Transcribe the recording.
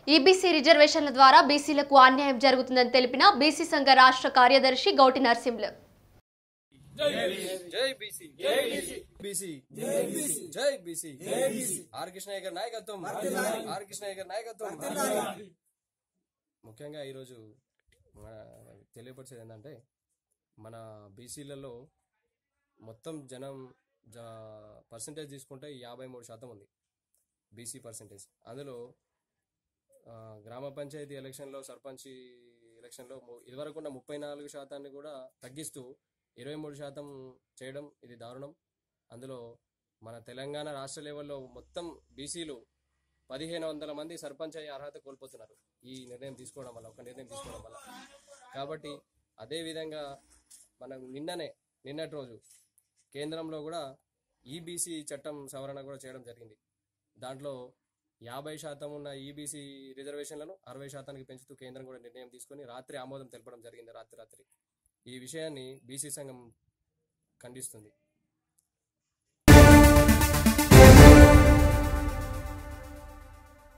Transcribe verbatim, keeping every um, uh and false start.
EBC రిజర్వేషన్ల ద్వారా బీసీలకు అన్యాయం జరుగుతుందని తెలిపిన బీసీ సంఘ రాష్ట్ర కార్యదర్శి గౌటి నరసింహులు. జై బీసీ జై బీసీ బీసీ జై బీసీ జై బీసీ జై బీసీ ఆర్ కృష్ణయ్య గారి నాయకత్వం ఆర్ కృష్ణయ్య గారి నాయకత్వం. ముఖ్యంగా ఈరోజు తెలియపరిచేది ఏంటంటే మన బీసీలలో మొత్తం జనం పర్సంటేజ్ తీసుకుంటే యాభై మూడు శాతం ఉంది బీసీ పర్సంటేజ్. అందులో గ్రామ పంచాయతీ ఎలక్షన్లో సర్పంచ్ ఎలక్షన్లో ఇదివరకు ఉన్న ముప్పై నాలుగు శాతాన్ని కూడా తగ్గిస్తూ ఇరవై మూడు శాతం చేయడం ఇది దారుణం. అందులో మన తెలంగాణ రాష్ట్ర లెవెల్లో మొత్తం బీసీలు పదిహేను వందల మంది సర్పంచ్ అయ్యే అర్హత కోల్పోతున్నారు ఈ నిర్ణయం తీసుకోవడం వల్ల, ఒక నిర్ణయం తీసుకోవడం వల్ల. కాబట్టి అదేవిధంగా మనం నిన్ననే నిన్నటి రోజు కేంద్రంలో కూడా ఈబీసీ చట్టం సవరణ కూడా చేయడం జరిగింది. దాంట్లో యాభై శాతం ఉన్న ఈబీసీ రిజర్వేషన్లను అరవై శాతానికి పెంచుతూ కేంద్రం కూడా నిర్ణయం తీసుకొని రాత్రి ఆమోదం తెలపడం జరిగింది. రాత్రి రాత్రి ఈ విషయాన్ని బీసీ సంఘం ఖండిస్తుంది.